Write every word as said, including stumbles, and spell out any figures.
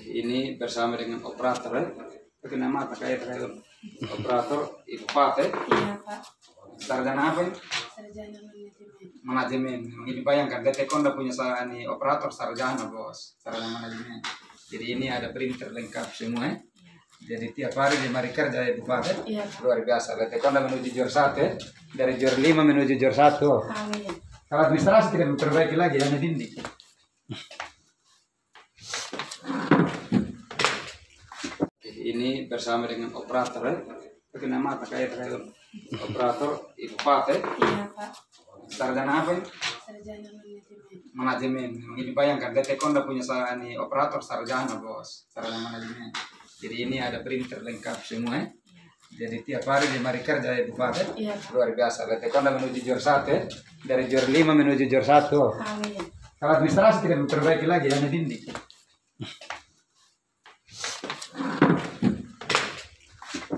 Ini bersama dengan operator ya. Pakai nama apa kayak kayak operator Ibu Pat ya? Iya Pak. Sarjana apa ya? Sarjana manajemen. Manajemen. Ini bayangkan D T Konda punya ini operator sarjana bos, sarjana manajemen. Jadi ini ada printer lengkap semua ya. Jadi tiap hari di mari kerja ya Ibu Pat ya? Iya. Luar biasa. D T Konda menuju jur satu ya. Dari jur lima menuju jur satu. Amin. Kalau administrasi tidak memperbaiki lagi hanya dinding. Ini bersama dengan operator ya. Pakai nama apa kayak kayak operator Ibu Pat ya? Iya Pak. Sarjana apa ya? Sarjana manajemen. Manajemen. Ini bayangkan D T Konda punya ini operator sarjana bos, sarjana manajemen. Jadi ini ada printer lengkap semua ya. Jadi tiap hari di mari kerja ya Ibu Pat ya? Iya. Luar biasa. D T Konda menuju jur satu ya. Dari jur lima menuju jur satu. Amin. Kalau administrasi tidak memperbaiki lagi hanya dinding.